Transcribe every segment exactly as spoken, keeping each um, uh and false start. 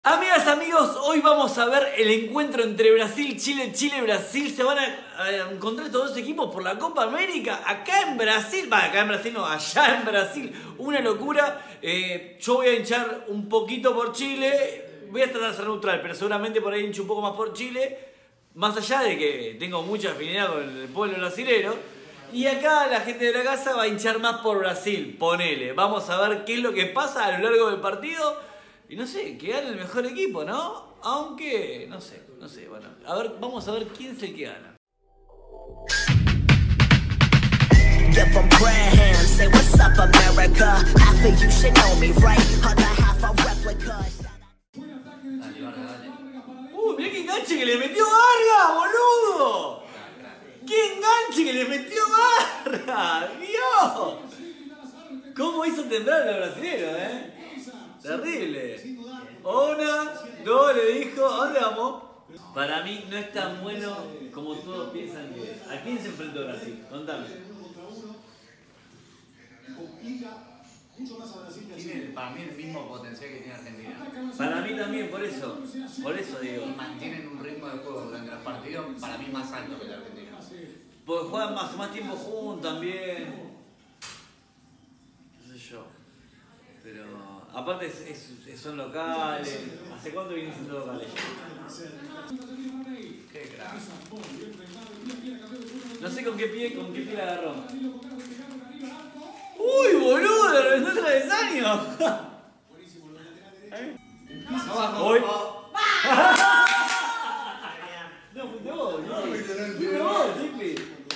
Amigas, amigos, hoy vamos a ver el encuentro entre Brasil, Chile, Chile, Brasil. Se van a, a encontrar estos dos equipos por la Copa América acá en Brasil. Va, acá en Brasil no, allá en Brasil. Una locura. Eh, yo voy a hinchar un poquito por Chile. Voy a tratar de ser neutral, pero seguramente por ahí hincho un poco más por Chile. Más allá de que tengo mucha afinidad con el pueblo brasilero. Y acá la gente de la casa va a hinchar más por Brasil, ponele. Vamos a ver qué es lo que pasa a lo largo del partido. Y no sé, que gane el mejor equipo, ¿no? Aunque, no sé, no sé, bueno. A ver, vamos a ver quién es el que gana. Uh, mirá qué enganche que le metió Vargas, boludo. ¡Qué enganche que le metió Vargas! ¡Dios! ¿Cómo hizo temblar a los brasileños, eh? Terrible. Una, dos, le dijo. ¿A dónde vamos? Para mí no es tan bueno como todos piensan que es. ¿A quién se enfrentó Brasil? Contame. Tiene para mí el mismo potencial que tiene Argentina. Para mí también, por eso. Por eso digo. Y mantienen un ritmo de juego durante los partidos para mí más alto que la Argentina. Porque juegan más, más tiempo juntos también. No sé yo. Pero aparte es, es, son locales. ¿Hace cuánto vienen siendo locales? Qué crack. No sé con qué pie, con qué pie la agarró. ¡Uy, boludo! ¡Le reventó el travesaño! No bajó. Hoy. No, fuiste vos, no. Fuiste vos, Chipi.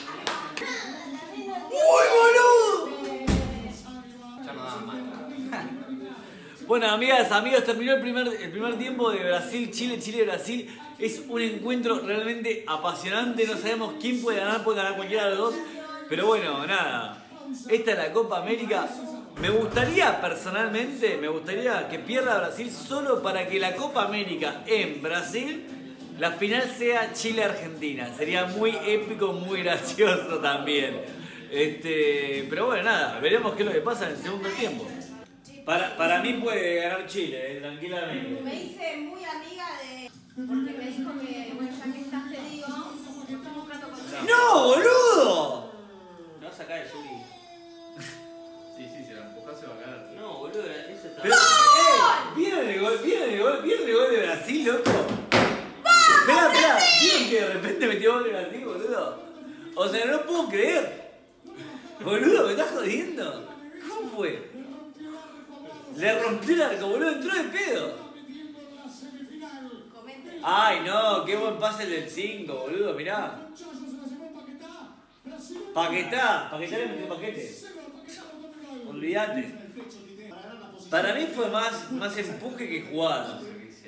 ¡Uy, boludo! Ya no da más. Bueno, amigas, amigos, terminó el primer, el primer tiempo de Brasil, Chile, Chile, Brasil. Es un encuentro realmente apasionante. No sabemos quién puede ganar, puede ganar cualquiera de los dos. Pero bueno, nada. Esta es la Copa América. Me gustaría, personalmente, me gustaría que pierda Brasil solo para que la Copa América en Brasil, la final sea Chile-Argentina. Sería muy épico, muy gracioso también. Este, pero bueno, nada, veremos qué es lo que pasa en el segundo tiempo. Para, para mí puede ganar Chile, eh, tranquilamente. Me hice muy amiga de... Porque me dijo que, bueno, ya que estás te digo, estamos un rato con... ¡No, boludo! No vas a sacar el Yuri. Sí, sí, si la empujas se va a caer. No, boludo, eso está... Pero, eh, ¿vieron el gol? ¿Vieron el gol? ¿Vieron el gol de Brasil, loco? Espera, espera, ¿vieron que de repente metió gol de Brasil, boludo? O sea, no puedo creer. Boludo, ¿me estás jodiendo? ¿Cómo fue? Le rompió el arco, boludo, entró de pedo. Ay, no, qué buen pase el del cinco, boludo, mirá. Paquetá, Paquetá le metió paquete. Olvídate. Para mí fue más, más empuje que jugada.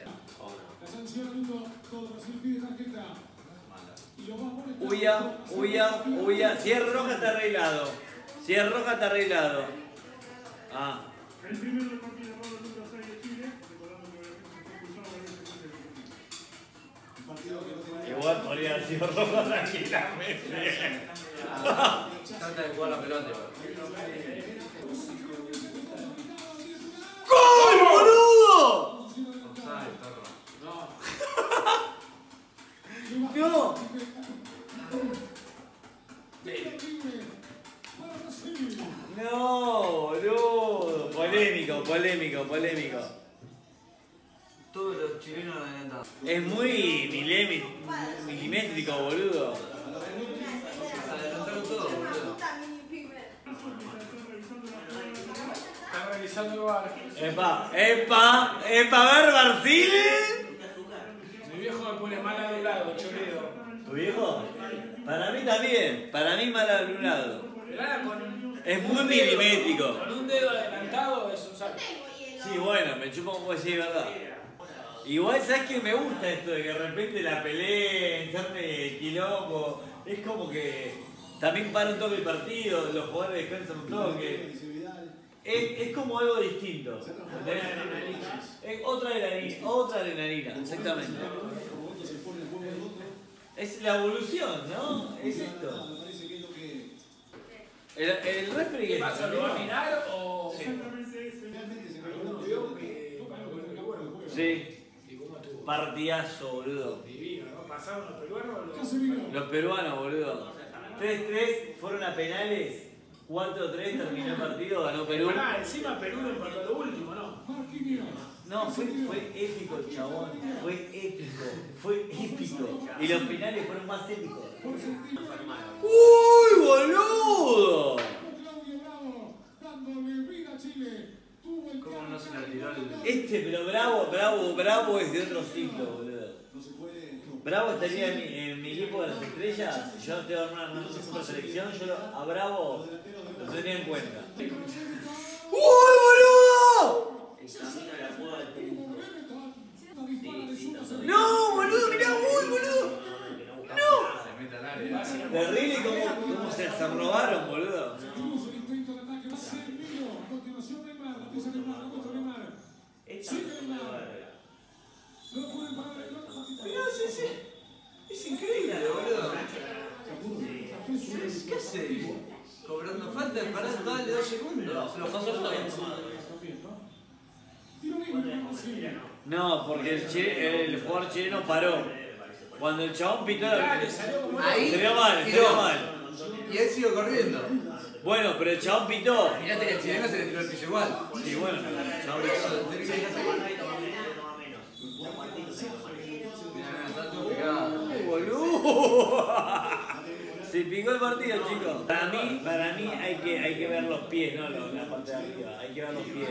Huya, huya, huya. Si es roja está arreglado. Si es roja está arreglado. Ah. Igual podría haber sido rojo tranquilamente. Trata de jugar la pelota. ¡Gol, boludo! Offside, perro. No. No, boludo. Polémico, polémico, polémico. Todos los chilenos adelantados. Es muy milemi- milimétrico, boludo. Se adelantaron todos, boludo. Están revisando el bar. Epa, epa, epa, a ver, Brasil. Mi viejo me pone mal anulado, choreo. ¿Tu viejo? Para mí también, para mí mal alumnado. Pero ahora con, Es con muy un dedo- milimétrico. Con un dedo adelantado es un salto. Sí, bueno, me chupa un poco así, ¿verdad? Igual, ¿sabes qué me gusta esto de que de repente la pelea, echarme quilombo? Es como que también para un toque el partido, los jugadores descansan un toque. Es, es como algo distinto. Es otra adrenalina, otra adrenalina, exactamente. Es la evolución, ¿no? Es esto. El, el referee ¿Qué que pasa? ¿Lo va a mirar o...? Sí. Alguno vio que... para lo que bueno el juego. Sí. Partidazo, boludo. Divino, ¿no? ¿Pasaron los peruanos o los...? Los peruanos, boludo. tres tres, fueron a penales. cuatro tres, terminó el partido, ganó Perú. Pará, encima Perú lo empató a lo último, ¿no? No, fue, fue épico el chabón. Fue épico. Fue épico. Y los penales fueron más épicos. ¡Uy, boludo! ¿Cómo no se le tiró el...? Este, pero Bravo, Bravo, Bravo es de otro ciclo, boludo. Bravo estaría en mi, en mi equipo de las estrellas. Yo tengo una, una super selección. Yo lo- a Bravo lo tendría en cuenta. ¡Uy, boludo! El camino a la cueva del Perú. Sí, sí, tanto bien. ¡No, boludo! ¡Mirá, uy, boludo! ¡No! Se mete al área. Terrible cómo, cómo se, se robaron, boludo. Esta no se puede ver. Mirá, sí, sí. Es increíble, boludo. ¿Qué hace? Cobrando falta, pará, dale dos segundos. Se lo pasó Nosotros todo. habíamos tomado. No, porque el, che- el jugador chileno paró. Cuando el chabón pitó la... Dale, salió como... Ahí Se vio mal, se tiró. vio mal. Y él siguió corriendo. Bueno, pero el chabón pitó. Fíjate que el chileno se le tiró el piso igual. Y bueno, el chabón Por eso, pitó. tiene que ir Mira, mira, está todo pegado. ¡Ay, boludo! Se picó el partido, chicos. Para mí, para mí hay que, hay que ver los pies, no lo- la parte de arriba. Hay que ver los pies.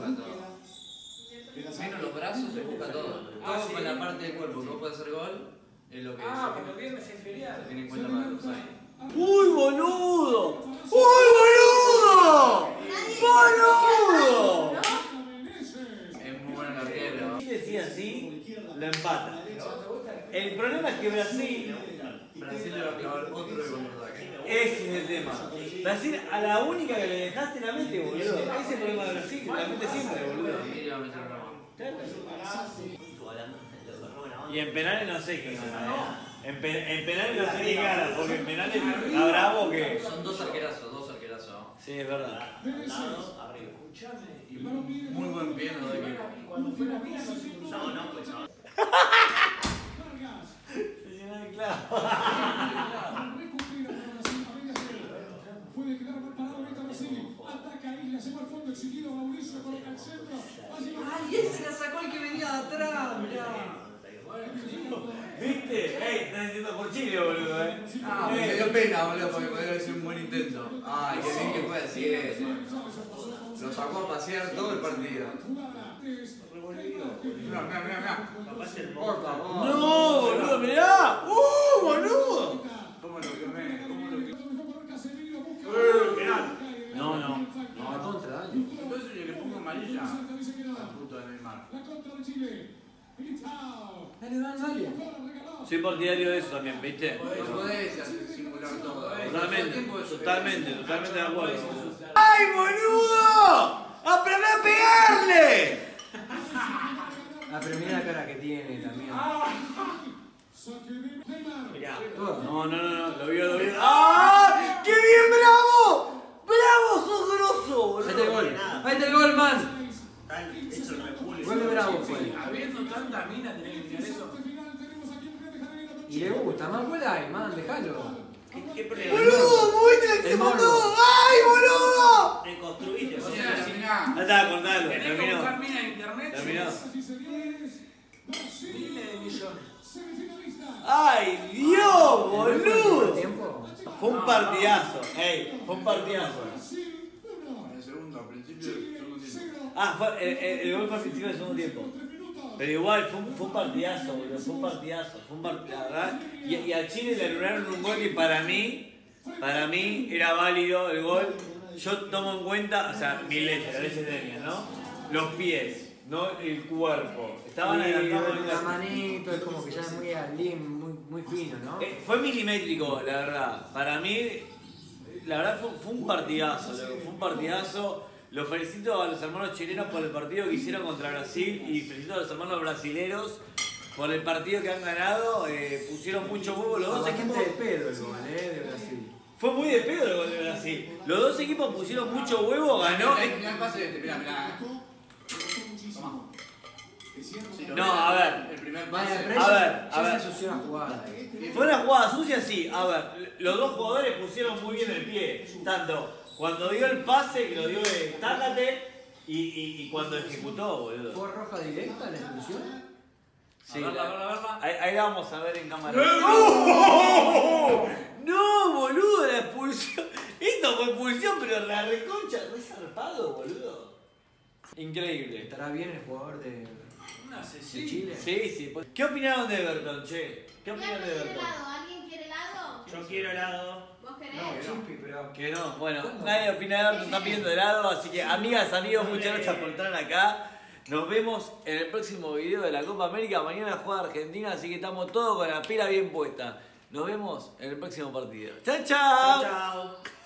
Menos los brazos se busca todo. Todo con la parte del cuerpo que vos podés hacer gol es lo que Ah, se porque el viernes es feriado. tiene en cuenta para cruzar. ¡Uy, boludo! ¡Uy, boludo! ¡Boludo! Es muy buena la riera. Si decía así, lo empata. El problema es que Brasil, Brasil le va a clavar otro de contraataque. ese es el tema. Brasil, a la única que le dejaste la mete, boludo. Ese es el problema de Brasil, que la mete siempre, boludo. Brasil le va a meter una mano. Estuvo hablando de lo que roban a Y en penales no sé quién gana. ¿eh? En, pe- en penales no sé quién gana, porque en penales está Bravo que... Son dos arquerazos, dos arquerazos. Sí, es verdad. al lado, arriba. Y muy buen pie en los dos equipos. No, no, pues no. Se llenó de clavo. Puede quedar preparado ahorita Brasil. Ataca Isla, se va al fondo, exigido Mauricio, coloca el centro. ¡Ay, ese la sacó el que venía de atrás! Mirá. ¿Viste? ¡Ey! Estás diciendo por Chile, boludo, eh. Ah, me dio pena, boludo, porque podría haber sido un buen intento. Ay, qué bien que fue así ese. Lo sacó a pasear todo el partido. Mirá, mirá, mirá, mirá. Por favor. ¡No, boludo, mirá! ¡Uh, boludo! ¿Cómo lo quemé? ¿Cómo lo quemé? No, no. No, a contra, dale. Entonces yo le pongo amarilla al puto de Neymar. La contra de Chile. Militao. Dale, dale, dale. Soy partidario de eso también, ¿viste? No podés hacer simular todo. Totalmente, totalmente, totalmente de acuerdo. ¡Ay, boludo! ¡Aprendí a pegarle! Ah, pero mira la cara que tiene también. Saque de Neymar. Mirá. No, no, no, no, lo vio, lo vio. ¡Ah! ¡Qué bien, Bravo! ¡Bravo, sos grosso, boludo! Ahí está el gol. Ahí está el gol, man. Eso es repulso. Gol de Bravo fue. Habiendo tanta mina, tenés que tirar eso. Final tenemos aquí en Río de Janeiro. Y le gusta, más gol hay, man, déjalo. ¿Qué, qué problema? ¡Boludo! ¡Moviste la que se El mandó! morbo. ¡Ay, boludo! Reconstruiste, O o sea, sea, mirá. Ahí está, cortalo, Tenés que terminó. buscar mina en internet. Terminó. Así señores. Brasil. Miles de millones. Semifinalista. ¡Ay, Dios, boludo! ¿Tiempo? Fue un partidazo, ey, fue un partidazo. Brasil uno. En el segundo, al principio del segundo tiempo. Cero. Ah, fue, el, el, el gol fue al principio del segundo tiempo. Tres minutos. Pero igual, fue un, fue un partidazo, boludo, fue un partidazo, fue un partidazo, ¿verdad? Y, y a Chile le anularon un gol que para mí, para mí era válido el gol. Yo tomo en cuenta, o sea, mi ley, la ley señas, ¿no? Los pies, no el cuerpo. Estaban Sí, adelantados en la la... manito es como que ya es muy al lim, muy, muy fino, ¿no? Eh, fue milimétrico, la verdad. Para mí, la verdad fue, fue un partidazo, loco, fue un partidazo. Los felicito a los hermanos chilenos por el partido que hicieron contra Brasil y felicito a los hermanos brasileros por el partido que han ganado. Eh, pusieron mucho huevo los dos Bastante equipos. de pedo el gol, eh, de Brasil. Fue muy de pedo el gol de Brasil. Los dos equipos pusieron mucho huevo, ganó. Mirá el pase de este, mirá, mirá. Muchísimo. No, a ver. El primer no Vaya, empiece. pero A ya- ver, a ya ver. se asoció la jugada. ahí. Fue una jugada sucia, sí. A ver, los dos jugadores pusieron muy bien el pie. Tanto cuando dio el pase, que lo dio de tácate, y, y, y cuando ejecutó, boludo. ¿Fue roja directa la expulsión? Sí, A verla, la- a verla, a verla. Ahí, ahí la vamos a ver en cámara. ¡No! ¡No, boludo! La expulsión. Esto fue expulsión, pero la reconcha. ¿No es zarpado, boludo? Increíble. ¿Estará bien el jugador de, Una de asesina. Chile? Sí, sí. ¿Qué opinaron de Everton, che? ¿Qué ¿Y opinaron alguien de quiere Everton? helado? ¿Alguien quiere helado? Yo quiero helado. ¿Vos querés? No, Chimpi, pero... Que no, bueno, nadie opina de Everton, están pidiendo helado, así que amigas, amigos, muchas gracias por estar acá. Nos vemos en el próximo video de la Copa América. Mañana juega Argentina, así que estamos todos con la pila bien puesta. Nos vemos en el próximo partido. ¡Chao, chao! Chao, chao.